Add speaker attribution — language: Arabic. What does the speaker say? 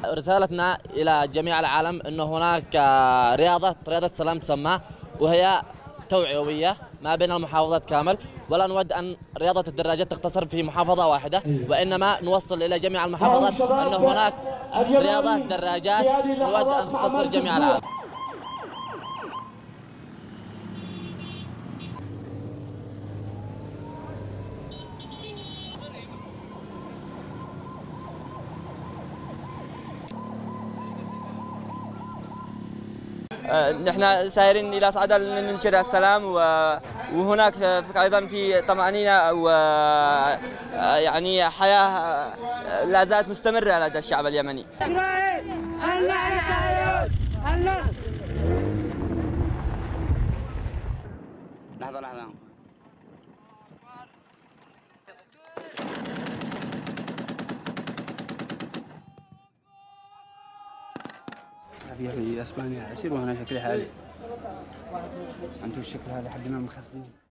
Speaker 1: رسالتنا إلى جميع العالم أنه هناك رياضة سلام تسمى، وهي توعوية ما بين المحافظات كامل، ولا نود أن رياضة الدراجات تقتصر في محافظة واحدة، وإنما نوصل إلى جميع المحافظات أن هناك رياضة دراجات نود أن تقتصر جميع العالم.
Speaker 2: نحن سائرين إلى صعدة لننشر السلام، وهناك أيضا في طمأنينة ويعني حياة لا زالت مستمرة لدى الشعب اليمني.
Speaker 3: لحظة في اسبانيا عسير، وهنا شكل حالي انتم الشكل هذا حقنا مخزين.